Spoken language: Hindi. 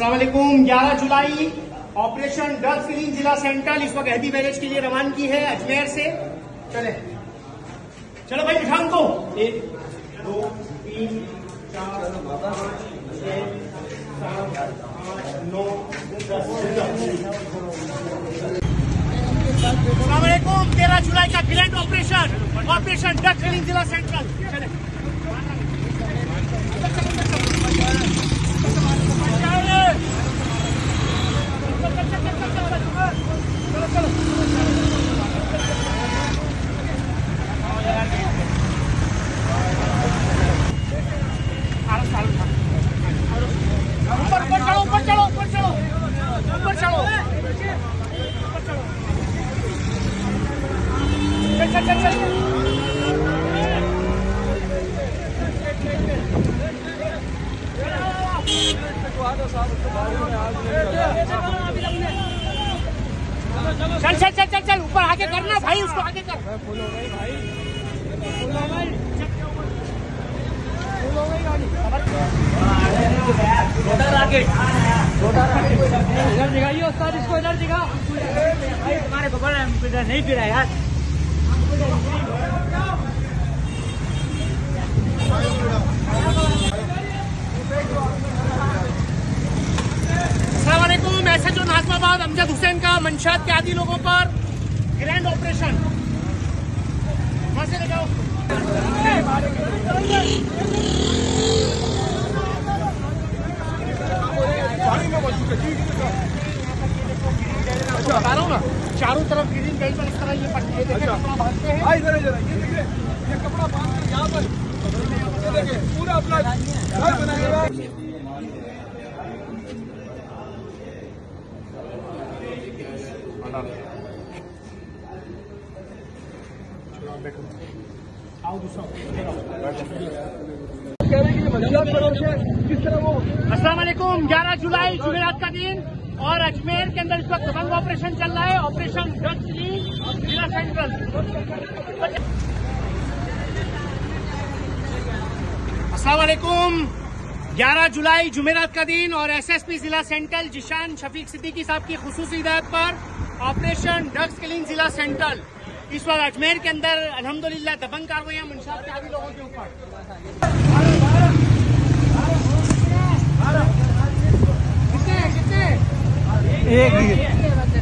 अस्सलाम वालेकुम। 11 जुलाई ऑपरेशन ड्रग्स किलिंग जिला सेंट्रल इस वक्त हैदी बैरेज के लिए रवानगी है अजमेर से। चले चलो भाई बिठा उनको। 1 2 3 4 5 6 7 8 9 10। अस्सलाम वालेकुम। 13 जुलाई का ग्रैंड ऑपरेशन ड्रग्स किलिंग जिला सेंट्रल। चले चल ऊपर आगे करना भाई, उसको आगे कर। फुल हो गई भाई, फुल हो गई गाड़ी। इधर दिखाइए उस्ताद, इसको इधर दिखा भाई। हमारे बगल में इधर नहीं फिरा यार। अस्सलाम वालेकुम। एसएचओ नाजमाबाद अमजद हुसैन का मंशात के आदि लोगों पर ग्रैंड ऑपरेशन। वहां से लगाओ। बता रहा हूँ ना, चारों तरफ ग्रीन बेल्ट पर इस तरह ये पट्टी है। देखिए कपड़ा बांधते हैं। ये कपड़ा बांध यहाँ पर देखिए पूरा अपना घर बनाएगा। अस्सलाम वालेकुम। 11 जुलाई जुमेरात का दिन और अजमेर के अंदर इस वक्त दबंग ऑपरेशन चल रहा है, ऑपरेशन ड्रग्स किलिंग जिला सेंट्रल। अस्सलाम वालेकुम। 11 जुलाई जुमेरात का दिन और एसएसपी जिला सेंट्रल जिशान शफीक सिद्दीकी साहब की खुसूसी हिदायत पर ऑपरेशन ड्रग्स किलिंग जिला सेंट्रल इस वक्त अजमेर के अंदर अल्हम्दुलिल्लाह दबंग कार्रवाइयां मंशात के आदि लोगों के ऊपर। कितने एक